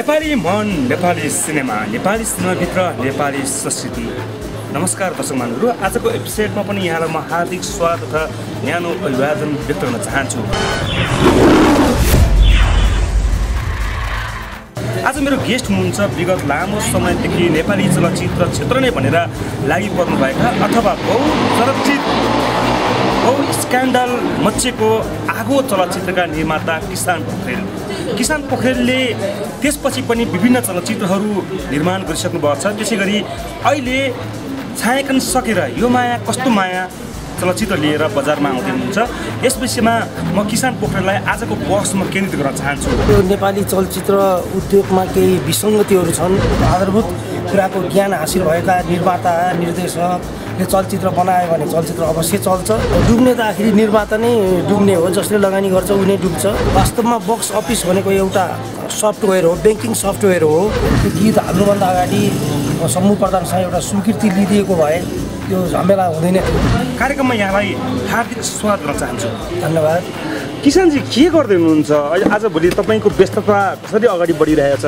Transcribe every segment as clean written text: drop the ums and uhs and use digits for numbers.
नेपाली मन, नेपाली सिनेमा भित्र नेपाली संस्कृति। नमस्कार दर्शक महानुभावहरु, आजको एपिसोडमा पनि यहाँलाई म हार्दिक स्वागत तथा न्यानो अभिवादन व्यक्त गर्न चाहन्छु। आज मेरो गेस्ट हुनुहुन्छ विगत लामो समयदेखि नेपाली चलचित्र क्षेत्र नै भनेर लागि पर्नुभएका अथवा बहुचर्चित स्क्यान्डल मच्चेको आगो चलचित्रका निर्माता किसान पोखरेल। किसान पोखरेलले त्यसपछि पनि विभिन्न चलचित्रहरू निर्माण गरिसक्नु भएको छ। त्यसैगरी अहिले छायाङ्कन सकेर यो माया कस्तो माया चलचित्र लिएर बजारमा आउँदै हुनुहुन्छ। यस विषयमा म किसान पोखरेललाई आजको बहसमा केन्द्रित गर्न चाहन्छु। यो नेपाली चलचित्र उद्योगमा केही विसङ्गतिहरू छन्। आधारभूत कुराको ज्ञान हासिल भएका निर्माता निर्देशकले चलचित्र बनायो भने चलचित्र अवश्य चल्छ। डुब्ने त आखिरी निर्माता नै डुब्ने हो, जसले लगानी गर्छ उनी डुब्छ। वास्तवमा बक्स अफिस भनेको एउटा सफ्टवेयर हो, ब्याङ्किङ सफ्टवेयर हो। त्यो गीत हाल्नुभन्दा अगाडि समूह प्रधानसँग एउटा स्वीकृति लिइदिएको भए त्यो झमेला हुँदैन थियो। कार्यक्रममा यहाँलाई हार्दिक स्वागत गर्न चाहन्छु। धन्यवाद। किसानजी, के गर्दै हुनुहुन्छ आजभोलि? तपाईँको व्यस्तता कसरी अगाडि बढिरहेछ?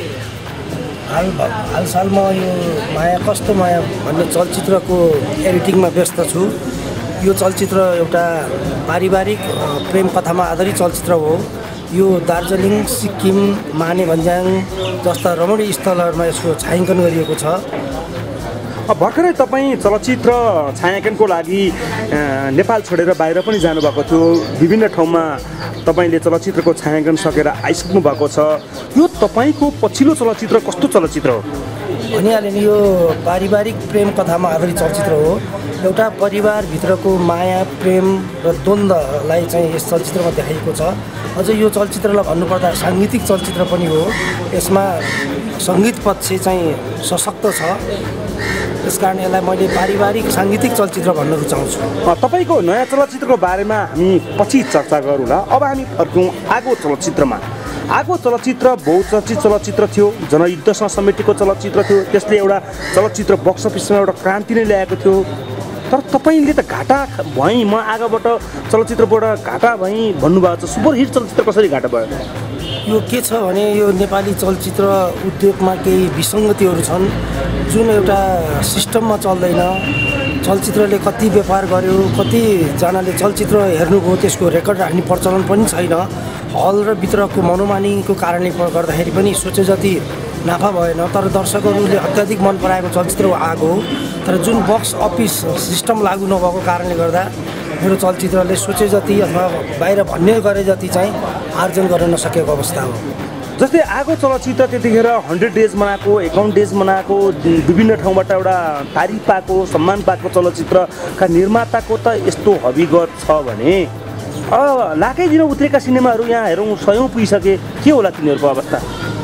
हालसालमा यो माया कस्तो माया भन्ने चलचित्रको एडिटिङमा व्यस्त छु। यो चलचित्र एउटा पारिवारिक प्रेम कथामा आधारित चलचित्र हो। यो दार्जिलिङ, सिक्किम, माने भन्ज्याङ जस्ता रमणीय स्थलहरूमा यसको छायाङ्कन गरिएको छ। भर्खरै तपाईँ चलचित्र छायाङ्कनको लागि नेपाल छोडेर बाहिर पनि जानुभएको थियो। विभिन्न ठाउँमा तपाईँले चलचित्रको छायाङ्कन सकेर आइसक्नु भएको छ। यो तपाईँको पछिल्लो चलचित्र कस्तो चलचित्र हो? भनिहालेँ नि, यो पारिवारिक प्रेम कथामा आधारित चलचित्र हो। एउटा परिवारभित्रको माया, प्रेम र द्वन्द्वलाई चाहिँ यस चलचित्रमा देखाइएको छ। अझ यो चलचित्रलाई भन्नुपर्दा साङ्गीतिक चलचित्र पनि हो। यसमा सङ्गीत पक्ष चाहिँ सशक्त छ। त्यसकारण यसलाई मैले पारिवारिक साङ्गीतिक चलचित्र भन्न रुचाउँछु। तपाईँको नयाँ चलचित्रको बारेमा हामी पछि चर्चा गरौँला। अब हामी फर्कौँ आगो चलचित्रमा। आगो चलचित्र बहुचर्चित चलचित्र थियो, जनयुद्धसँग समेटेको चलचित्र थियो। त्यसले एउटा चलचित्र बक्स अफिसमा एउटा क्रान्ति नै ल्याएको थियो। तर तपाईँले त घाटा भएँ, म आगोबाट चलचित्रबाट घाटा भएँ भन्नुभएको छ। सुपरहिट चलचित्र कसरी घाटा भयो? यो के छ भने यो नेपाली चलचित्र उद्योगमा केही विसङ्गतिहरू छन्, जुन एउटा सिस्टममा चल्दैन। चलचित्रले कति व्यापार गर्यो, कतिजनाले चलचित्र हेर्नुभयो, त्यसको रेकर्ड राख्ने प्रचलन पनि छैन। हल र भित्रको मनोमानीको कारणले गर्दाखेरि पनि सोचे जति नाफा भएन। तर दर्शकहरूले अत्याधिक मन पराएको चलचित्र आगो हो। तर जुन बक्स अफिस सिस्टम लागू नभएको कारणले गर्दा मेरो चलचित्रले सोचे जति अथवा बाहिर भन्ने गरे जति चाहिँ आर्जन गर्न नसकेको अवस्था हो। जस्तै आगो चलचित्र त्यतिखेर 100 डेज मनाएको, 51 डेज मनाएको, विभिन्न ठाउँबाट एउटा तारिफ पाएको, सम्मान पाएको चलचित्रका निर्माताको त यस्तो हबिगत छ भने लाखै दिन उत्रेका सिनेमाहरू यहाँ हेरौँ 100औं पुगिसके। के होला तिनीहरूको अवस्था?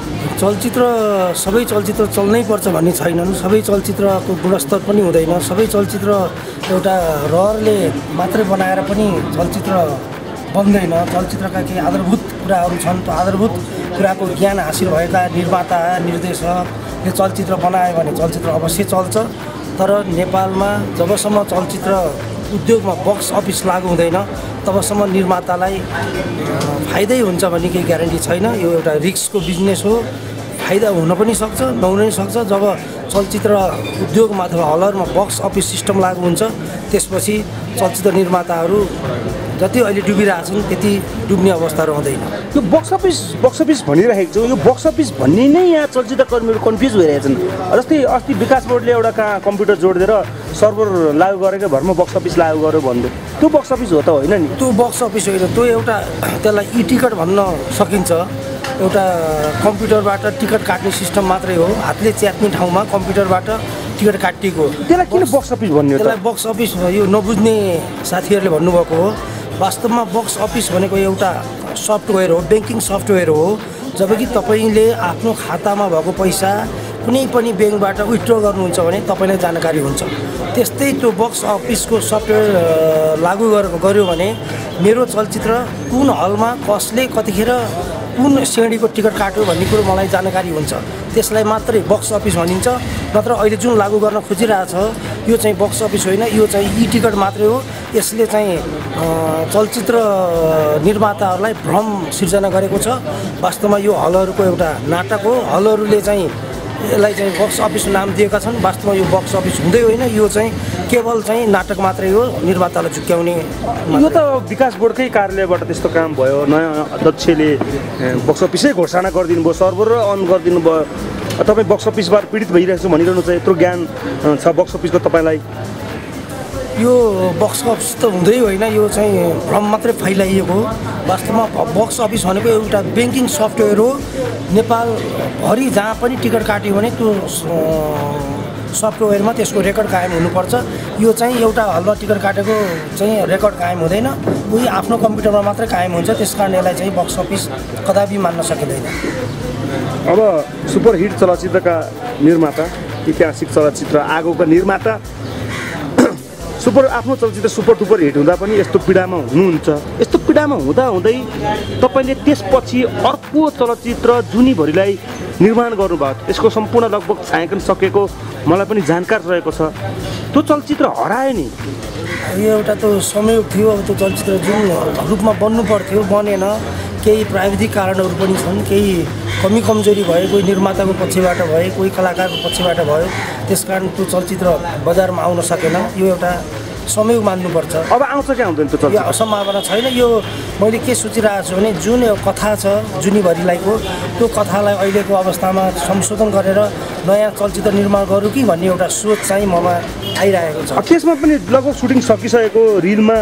सबै चलचित्र चल्नै पर्छ भन्ने छैनन्। सबै चलचित्रको गुणस्तर पनि हुँदैन। सबै चलचित्र एउटा रहरले मात्रै बनाएर पनि चलचित्र बन्दैन। चलचित्रका केही आधारभूत कुराहरू छन्। त्यो आधारभूत कुराको ज्ञान हासिल भएका निर्माता निर्देशकले चलचित्र बनायो भने चलचित्र अवश्य चल्छ। तर नेपालमा जबसम्म चलचित्र उद्योगमा बक्स अफिस लागू हुँदैन तबसम्म निर्मातालाई फाइदै हुन्छ भन्ने केही ग्यारेन्टी छैन। यो एउटा रिस्कको बिजनेस हो। फाइदा हुन पनि सक्छ, नहुन पनि सक्छ। जब चलचित्र उद्योगमा अथवा हलरमा बक्स अफिस सिस्टम लागू हुन्छ त्यसपछि चलचित्र निर्माताहरू जति अहिले डुबिरहेछन् त्यति डुब्ने अवस्था रहँदैन। यो बक्स अफिस भनिरहेको छु, यो बक्स अफिस भन्ने नै यहाँ चलचित्र कर्मीहरू कन्फ्युज भइरहेछन्। जस्तै अस्ति विकास बोर्डले एउटा कम्प्युटर जोडिदिएर सर्भर लागू गरेको भरमा बक्स अफिस लागू गर्यो भन्दै, त्यो बक्स अफिस हो त होइन नि? त्यो बक्स अफिस होइन, त्यो एउटा त्यसलाई ई टिकट भन्न सकिन्छ। एउटा कम्प्युटरबाट टिकट काट्ने सिस्टम मात्रै हो। हातले च्यात्ने ठाउँमा कम्प्युटरबाट टिकट काटिएको। त्यसलाई किन बक्स अफिस भन्ने? त्यसलाई बक्स अफिस यो नबुझ्ने साथीहरूले भन्नुभएको हो। वास्तवमा बक्स अफिस भनेको एउटा सफ्टवेयर हो, ब्याङ्किङ सफ्टवेयर हो। जबकि तपाईँले आफ्नो खातामा भएको पैसा कुनै पनि ब्याङ्कबाट विथड्र गर्नुहुन्छ भने तपाईँलाई जानकारी हुन्छ। त्यस्तै त्यो बक्स अफिसको सफ्टवेयर लागू गर्यो भने मेरो चलचित्र कुन हलमा कसले कतिखेर कुन श्रेणीको टिकट काट्यो भन्ने कुरो मलाई जानकारी हुन्छ। त्यसलाई मात्रै बक्स अफिस भनिन्छ। नत्र अहिले जुन लागू गर्न खोजिरहेछ यो चाहिँ बक्स अफिस होइन, यो चाहिँ ई टिकट मात्रै हो। यसले चाहिँ चलचित्र निर्माताहरूलाई भ्रम सिर्जना गरेको छ। वास्तवमा यो हलहरूको एउटा नाटक हो। हलहरूले चाहिँ यसलाई चाहिँ बक्स अफिस नाम दिएका छन्। वास्तवमा यो बक्स अफिस हुँदै होइन, यो चाहिँ केवल चाहिँ नाटक मात्रै हो, निर्मातालाई झुक्क्याउने। यो त विकास बोर्डकै कार्यालयबाट त्यस्तो काम भयो। नयाँ अध्यक्षले बक्स अफिसै घोषणा गरिदिनु भयो, सर्भर र अन गरिदिनु भयो। तपाईँ बक्स अफिसबाट पीडित भइरहेको छु भनिरहनु छ। यत्रो ज्ञान छ बक्स अफिसको तपाईँलाई? यो बक्स अफिस त हुँदै होइन, यो चाहिँ भ्रम मात्रै फैलाइएको हो। वास्तवमा बक्स अफिस भनेको एउटा ब्याङ्किङ सफ्टवेयर हो। नेपालभरि जहाँ पनि टिकट काट्यो भने त्यो सफ्टवेयरमा त्यसको रेकर्ड कायम हुनुपर्छ। यो चाहिँ एउटा हलमा टिकट काटेको चाहिँ रेकर्ड कायम हुँदैन, उही आफ्नो कम्प्युटरमा मात्रै कायम हुन्छ। त्यस कारण यसलाई चाहिँ बक्स अफिस कदापि मान्न सकिँदैन। अब सुपरहिट चलचित्रका निर्माता, ऐतिहासिक चलचित्र आगोका निर्माता, आफ्नो चलचित्र सुपर डुपर हिट हुँदा पनि यस्तो पीडामा हुनुहुन्छ। यस्तो पीडामा हुँदाहुँदै तपाईँले त्यसपछि अर्को चलचित्र जुनीभरिलाई निर्माण गर्नुभयो। यसको सम्पूर्ण लगभग छायाङ्कन सकेको मलाई पनि जानकार रहेको छ। त्यो चलचित्र हरायो नि। यो एउटा त संयोग थियो। अब त्यो चलचित्र जुन रूपमा बन्नु पर्थ्यो बनेन। केही प्राविधिक कारणहरू पनि छन्, केही कमी कमजोरी भयो, कोही निर्माताको पक्षबाट भयो, कोही कलाकारको पक्षबाट भयो। त्यसकारण त्यो चलचित्र बजारमा आउन सकेन। यो एउटा संयोग मान्नुपर्छ। अब आउँछ कि आउँदैन त्यो चलचित्र? यो सम्भावना छैन। यो मैले के सोचिरहेको छु भने जुन यो कथा छ जुनीभरिलाईको, त्यो कथालाई अहिलेको अवस्थामा संशोधन गरेर नयाँ चलचित्र निर्माण गरौँ कि भन्ने एउटा सोच चाहिँ ममा आइरहेको छ। त्यसमा पनि लगभग सुटिङ सकिसकेको रिलमा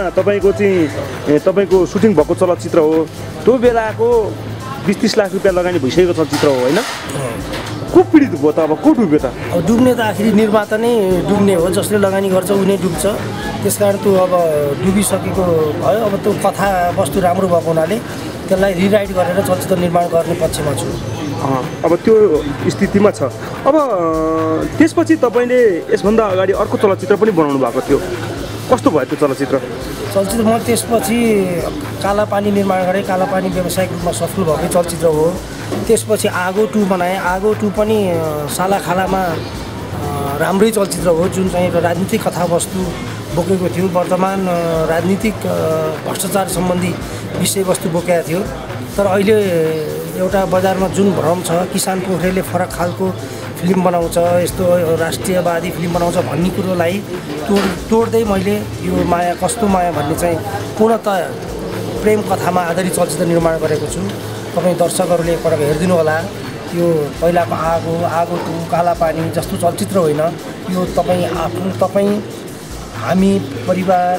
तपाईँको सुटिङ भएको चलचित्र हो। त्यो बेलाको 20-30 लाख रुपियाँ लगानी भइसकेको चलचित्र हो होइन? को पीडित भयो त? अब को डुब्यो त? अब डुब्ने त आखिरी निर्माता नै डुब्ने हो। जसले लगानी गर्छ उनी डुब्छ। त्यसकारण त्यो अब डुबिसकेको भयो। अब त्यो कथा वस्तु राम्रो भएको हुनाले त्यसलाई रिराइट गरेर चलचित्र निर्माण गर्ने पक्षमा छु। अब त्यो स्थितिमा छ। अब त्यसपछि तपाईँले यसभन्दा अगाडि अर्को चलचित्र पनि बनाउनु भएको थियो। कस्तो भयो त्यो चलचित्र? म त्यसपछि कालापानी निर्माण गरेँ। कालापानी व्यावसायिक रूपमा सफल भएकै चलचित्र हो। त्यसपछि आगो 2 बनाएँ। आगो 2 पनि सालाखालामा राम्रै चलचित्र हो, जुन चाहिँ एउटा राजनीतिक कथावस्तु बोकेको थियो। वर्तमान राजनीतिक भ्रष्टाचार सम्बन्धी विषयवस्तु बोकेको थियो। तर अहिले एउटा बजारमा जुन भ्रम छ, किसान पोखरेलले फरक खालको फिल्म बनाउँछ, यस्तो राष्ट्रियवादी फिल्म बनाउँछ भन्ने कुरोलाई तोड्दै मैले यो माया कस्तो माया भन्ने चाहिँ पूर्णतः प्रेम कथामा आधारित चलचित्र निर्माण गरेको छु। तपाईँ दर्शकहरूले एकपटक हेरिदिनु होला। यो पहिलाको आगो 2, कालापानी जस्तो चलचित्र होइन। यो तपाईँ हामी परिवार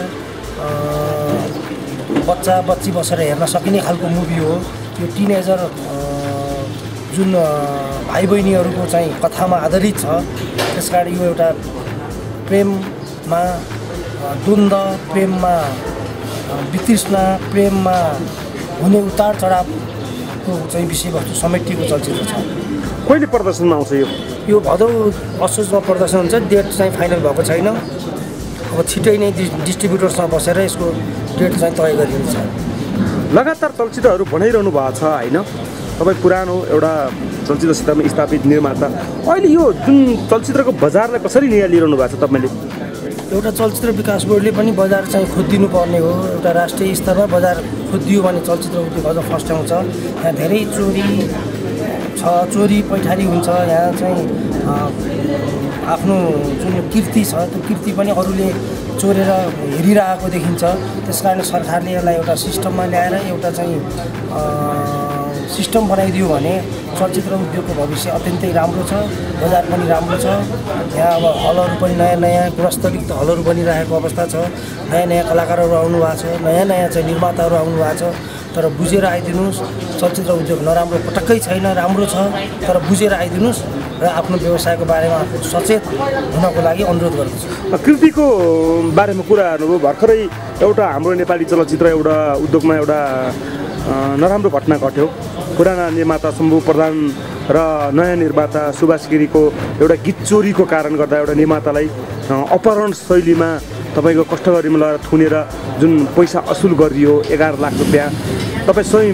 बच्चा बच्ची बसेर हेर्न सकिने खालको मुभी हो। यो टिनेजर जुन भाइ बहिनीहरूको चाहिँ कथामा आधारित छ। त्यसकारण यो एउटा प्रेममा द्वन्द्व, प्रेममा वितृष्णा, प्रेममा हुने उतार चढावको चाहिँ विषयवस्तु समेटिएको चलचित्र छ। कहिले प्रदर्शनमा आउँछ यो भदौ असोजमा प्रदर्शन हुन्छ। डेट चाहिँ फाइनल भएको छैन। अब छिटै नै डिस्ट्रिब्युटरसँग बसेर यसको डेट चाहिँ तय गरिन्छ। लगातार चलचित्रहरू बनाइरहनु भएको छ होइन? तपाईँ पुरानो एउटा चलचित्र क्षेत्रमा स्थापित निर्माता, अहिले यो जुन चलचित्रको बजारलाई कसरी निहालिरहनु भएको छ तपाईँले? एउटा चलचित्र विकास बोर्डले पनि बजार चाहिँ खोजिदिनु पर्ने हो। एउटा राष्ट्रिय स्तरमा बजार खोजिदियो भने चलचित्र उद्योग अझ फर्स्ट आउँछ। यहाँ धेरै चोरी छ, चोरी पैठारी हुन्छ। यहाँ चाहिँ आफ्नो जुन कीर्ति छ त्यो कीर्ति पनि अरूले चोरेर हेरिरहेको देखिन्छ। त्यसकारण सरकारले यसलाई एउटा सिस्टममा ल्याएर एउटा चाहिँ सिस्टम बनाइदियो भने चलचित्र उद्योगको भविष्य अत्यन्तै राम्रो छ। बजार पनि राम्रो छ। यहाँ अब हलहरू पनि नयाँ गुणस्तरयुक्त हलहरू बनिरहेको अवस्था छ। नयाँ कलाकारहरू आउनु भएको छ। नयाँ चाहिँ निर्माताहरू आउनु भएको छ। तर बुझेर आइदिनुहोस्। चलचित्र उद्योग नराम्रो पटक्कै छैन, राम्रो छ। तर बुझेर आइदिनुहोस् र आफ्नो व्यवसायको बारेमा सचेत हुनको लागि अनुरोध गर्दछु। कृतिको बारेमा कुरा गर्नुभयो। भर्खरै एउटा हाम्रो नेपाली चलचित्र एउटा उद्योगमा एउटा नराम्रो घटना घट्यो। पुराना निर्माता शम्भु प्रधान र नयाँ निर्माता सुभाष गिरीको एउटा गीत चोरीको कारण गर्दा एउटा निर्मातालाई अपहरण शैलीमा तपाईँको कष्टगरीमा लगेर थुनेर जुन पैसा असुल गरियो 11 लाख रुपियाँ, तपाईँ स्वयं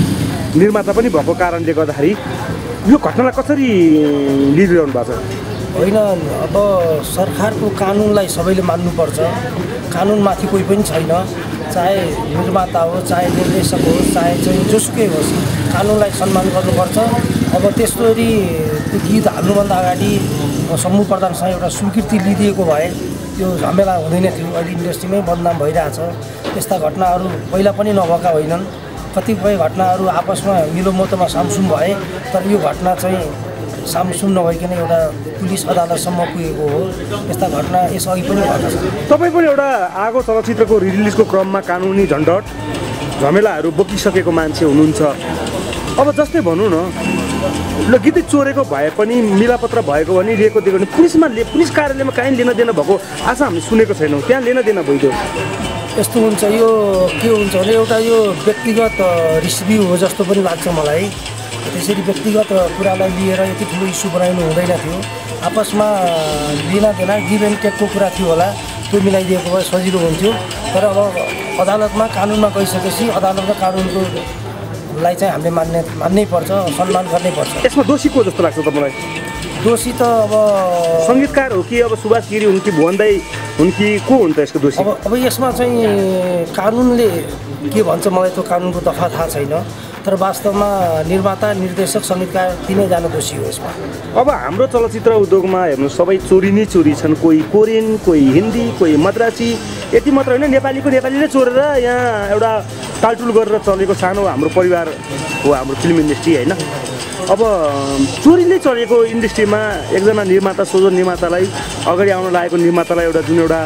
निर्माता पनि भएको कारणले गर्दाखेरि यो घटनालाई कसरी लिइरहनु भएको छ? होइन अब सरकारको कानुनलाई सबैले मान्नुपर्छ। कानुनमाथि कोही पनि छैन, चाहे निर्माता हो, चाहे निर्देशक होस्, चाहे चाहिँ जोसुकै होस्, कानुनलाई सम्मान गर्नुपर्छ। अब त्यसरी त्यो गीत हाल्नुभन्दा अगाडि समूह प्रधानसँग एउटा स्वीकृति लिइदिएको भए त्यो झमेला हुँदैन थियो। अहिले इन्डस्ट्रीमै बदनाम भइरहेछ। त्यस्ता घटनाहरू पहिला पनि नभएका होइनन्। कतिपय घटनाहरू आपसमा मिलोमतोमा सामसुम भए, तर यो घटना चाहिँ सामसुम नभइकन एउटा पुलिस अदालतसम्म पुगेको हो। यस्ता घटना यसअघि पनि भएको छ। तपाईँ पनि एउटा आगो चलचित्रको रिलिजको क्रममा कानुनी झन्झट झमेलाहरू बोकिसकेको मान्छे हुनुहुन्छ। अब जस्तै भनौँ न, ल गीतै चोरेको भए पनि मिलापत्र भएको भने लिएको दिएको भने पुलिस कार्यालयमा काहीँ लेन देन भएको आशा हामीले सुनेको छैनौँ। त्यहाँ लेन देन भइदियो यस्तो हुन्छ। यो के हुन्छ भने एउटा यो व्यक्तिगत रिसिभ्यू हो जस्तो पनि लाग्छ मलाई। त्यसरी व्यक्तिगत कुरालाई लिएर यति ठुलो इस्यु बनाउनु हुँदैन थियो। आपसमा लिन देन गिभ एन्ड टेकको कुरा थियो होला, त्यो मिलाइदिएको भए सजिलो हुन्थ्यो। तर अब अदालतमा कानुनमा गइसकेपछि अदालतमा कानुनको लाई चाहिँ हामीले मान्नै पर्छ, सम्मान गर्नै पर्छ। यसमा दोषी को जस्तो लाग्छ तपाईँलाई? दोषी त अब सङ्गीतकार हो कि अब सुभाष गिरी हुन् कि भुवन दाई हुन् कि को हुन् त यसको दोषी? अब यसमा चाहिँ कानुनले के भन्छ मलाई त्यो कानुनको दफा थाहा छैन। तर वास्तवमा निर्माता, निर्देशक, सङ्गीतकार तिनैजना दोषी हो यसमा। अब हाम्रो चलचित्र उद्योगमा हेर्नु सबै चोरी नै चोरी छन्। कोही कोरियन, कोही हिन्दी, कोही मद्रासी। यति मात्र होइन, नेपालीले चोरेर यहाँ एउटा टालटुल गरेर चलेको सानो हाम्रो परिवार हो हाम्रो फिल्म इन्डस्ट्री होइन। अब चोरीले चलेको इन्डस्ट्रीमा एकजना निर्माता, सोझो निर्मातालाई, अगाडि आउन लागेको निर्मातालाई जुन एउटा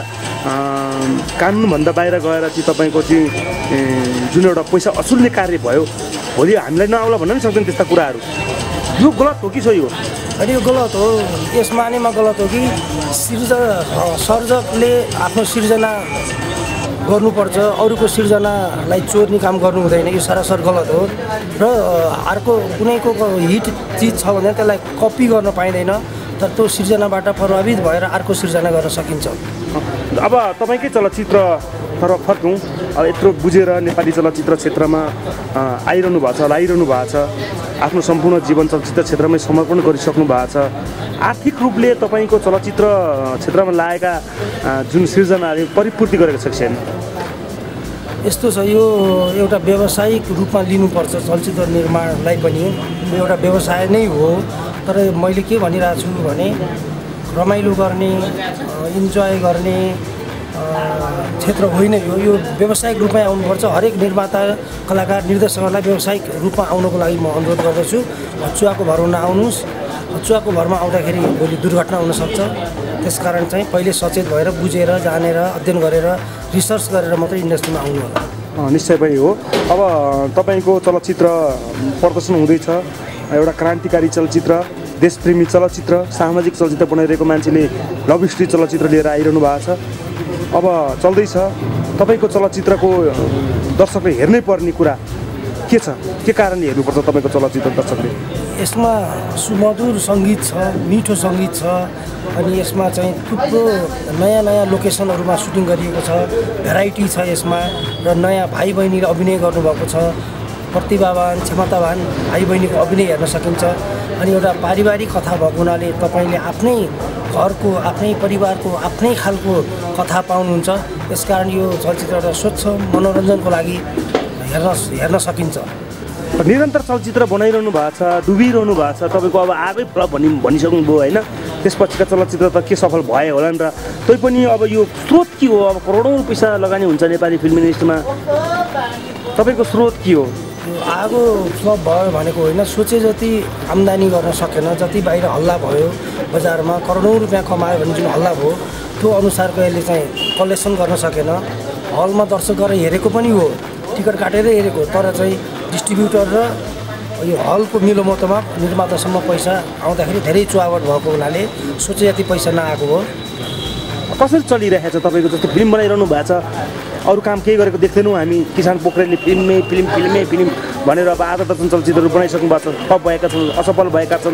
कानुनभन्दा बाहिर गएर चाहिँ तपाईँको चाहिँ जुन एउटा पैसा असुल्ने कार्य भयो, भोलि हामीलाई नआउला भन्न पनि सक्दैन त्यस्ता कुराहरू। यो गलत हो कि सही हो? अनि यो गलत हो। यस मानेमा गलत हो कि सर्जकले आफ्नो सिर्जना गर्नुपर्छ, अरूको सिर्जनालाई चोर्ने काम गर्नु हुँदैन। यो सरासर गलत हो। र अर्को कुनैको हिट चिज छ भने त्यसलाई कपी गर्न पाइँदैन, तर त्यो सिर्जनाबाट प्रभावित भएर अर्को सिर्जना गर्न सकिन्छ। अब तपाईँकै चलचित्रतर्फ फर्कौँ। अब यत्रो बुझेर नेपाली चलचित्र क्षेत्रमा आइरहनु भएको छ, लागिरहनु भएको छ, आफ्नो सम्पूर्ण जीवन चलचित्र क्षेत्रमै समर्पण गरिसक्नु भएको छ। आर्थिक रूपले तपाईँको चलचित्र क्षेत्रमा लागेका जुन सिर्जनाले परिपूर्ति गरेको छ कि छैन? यस्तो छ, यो एउटा व्यावसायिक रूपमा लिनुपर्छ। चलचित्र निर्माणलाई पनि एउटा व्यवसाय नै हो। तर मैले के भनिरहेको छु भने रमाइलो गर्ने, इन्जोय गर्ने क्षेत्र होइन यो व्यावसायिक रूपमै आउनुपर्छ। हरेक निर्माता, कलाकार, निर्देशकहरूलाई व्यावसायिक रूपमा आउनको लागि म अनुरोध गर्दछु। चुवाको भरमा नआउनुहोस्। चुवाको भरमा आउँदाखेरि भोलि दुर्घटना हुनसक्छ। त्यसकारण चाहिँ पहिले सचेत भएर, बुझेर, जानेर, अध्ययन गरेर, रिसर्च गरेर मात्रै इन्डस्ट्रीमा आउनु होला। निश्चय पनि हो। अब तपाईँको चलचित्र प्रदर्शन हुँदैछ, एउटा क्रान्तिकारी चलचित्र, देशप्रेमी चलचित्र, सामाजिक चलचित्र बनाइरहेको मान्छेले लभ स्टोरी चलचित्र लिएर आइरहनु भएको छ। अब चल्दैछ। तपाईँको चलचित्रको दर्शकले हेर्नै पर्ने कुरा के छ? के कारणले हेर्नुपर्छ तपाईँको चलचित्र दर्शकले? यसमा सुमधुर सङ्गीत छ, मिठो सङ्गीत छ। अनि यसमा चाहिँ थुप्रो नयाँ लोकेसनहरूमा सुटिङ गरिएको छ। भेराइटी छ यसमा। र नयाँ भाइ बहिनीले अभिनय गर्नुभएको छ। प्रतिभावान, क्षमतावान भाइ बहिनीको अभिनय हेर्न सकिन्छ। अनि एउटा पारिवारिक कथा भएको हुनाले तपाईँले आफ्नै घरको, आफ्नै परिवारको, आफ्नै खालको कथा पाउनुहुन्छ। यसकारण यो चलचित्र एउटा स्वच्छ मनोरञ्जनको लागि हेर्न सकिन्छ। निरन्तर चलचित्र बनाइरहनु भएको छ, डुबिरहनु भएको छ। तपाईँको अब आगै फ्लप भनिसक्नुभयो होइन। त्यसपछिका चलचित्र त के सफल भयो होला नि त। तैपनि अब यो स्रोत के हो? अब करोडौँ पैसा लगानी हुन्छ नेपाली फिल्म इन्डस्ट्रीमा। तपाईँको स्रोत के हो? आगो फ्लप भयो भनेको होइन, सोचे जति आम्दानी गर्न सकेन। जति बाहिर हल्ला भयो बजारमा, करोडौँ रुपियाँ कमायो भने जुन हल्ला भयो, त्यो अनुसारको यसले चाहिँ कलेक्सन गर्न सकेन। हलमा दर्शक गरेर हेरेको पनि हो, टिकट काटेर हेरेको, तर चाहिँ डिस्ट्रिब्युटर र यो हलको मिलोमतोमा निर्मातासम्म पैसा आउँदाखेरि धेरै चुहावट भएको हुनाले सोचे जति पैसा नआएको हो। कसरी चलिरहेको छ तपाईँको? जस्तो फिल्म बनाइरहनु भएको छ, अरू काम केही गरेको देख्दैनौँ हामी। किसान पोखरेलले फिल्म भनेर अब आधा दर्जन चलचित्रहरू बनाइसक्नु भएको छ। टप भएका छन्, असफल भएका छन्।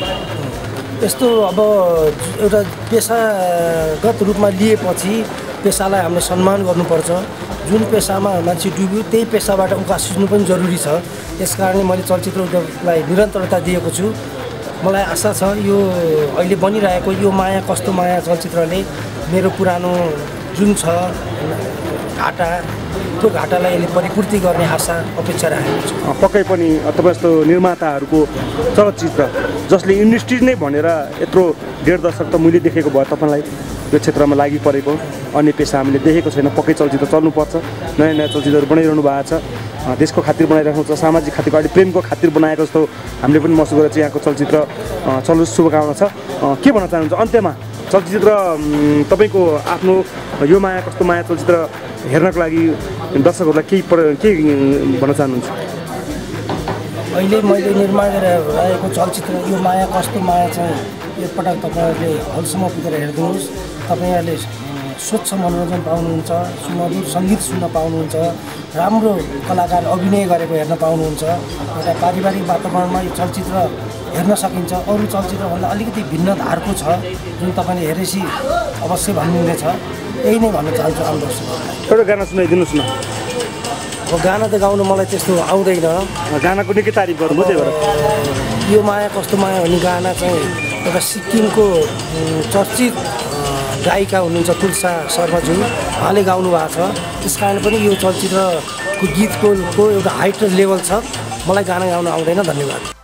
यस्तो अब एउटा पेसागत रूपमा लिएपछि पेसालाई हामीले सम्मान गर्नुपर्छ। जुन पेसामा मान्छे डुब्यो त्यही पेसाबाट उकासिनु पनि जरुरी छ। त्यस कारणले मैले चलचित्र उद्योगलाई निरन्तरता दिएको छु। मलाई आशा छ यो अहिले बनिरहेको यो माया कस्तो माया चलचित्रले मेरो पुरानो जुन छ घाटा त्यो घाटालाई यसले परिपूर्ति गर्ने आशा अपेक्षा राखेको छु। पक्कै पनि तपाईँ जस्तो निर्माताहरूको चलचित्र जसले इन्डस्ट्री नै भनेर यत्रो 1.5 दशक त मैले देखेको भयो तपाईँलाई यो क्षेत्रमा लागि परेको अन्य पेसा हामीले देखेको छैन। पक्कै चलचित्र चल्नुपर्छ, नयाँ नयाँ चलचित्रहरू बनाइरहनु भएको छ, देशको खातिर बनाइराख्नु छ, सामाजिक खातिर अहिले प्रेमको खातिर बनाएको जस्तो हामीले पनि महसुस गरेर चाहिँ यहाँको चलचित्र चलोस्, शुभकामना छ। के भन्न चाहनुहुन्छ अन्त्यमा? चलचित्र तपाईँको आफ्नो यो माया कस्तो माया चलचित्र हेर्नको लागि दर्शकहरूलाई के भन्न चाहनुहुन्छ? अहिले मैले निर्माण गरिरहेको चलचित्र यो माया कस्तो माया चाहिँ एकपटक तपाईँहरूले हलसम्म पुगेर हेरिदिनुहोस्। तपाईँहरूले स्वच्छ मनोरञ्जन पाउनुहुन्छ, सुमधुर सङ्गीत सुन्न पाउनुहुन्छ, राम्रो कलाकार अभिनय गरेको हेर्न पाउनुहुन्छ। एउटा पारिवारिक वातावरणमा यो चलचित्र हेर्न सकिन्छ। अरू चलचित्रभन्दा अलिकति भिन्न धारको छ जुन तपाईँले हेरेपछि अवश्य भन्नुहुनेछ। यही नै भन्न चाहन्छु आम दर्शकहरूलाई। एउटा गाना सुनाइदिनुहोस् न। अब गाना त गाउनु मलाई त्यस्तो आउँदैन, गानाको निकै तारिफ गर्नु त्यही भएर। यो माया कस्तो माया भन्ने गाना चाहिँ एउटा सिक्किमको चर्चित गायिका हुनुहुन्छ तुलसा शर्माज्यू, उहाँले गाउनु भएको छ। त्यस कारण पनि यो चलचित्रको गीतको एउटा हाइट लेभल छ। मलाई गाना गाउन आउँदैन। धन्यवाद।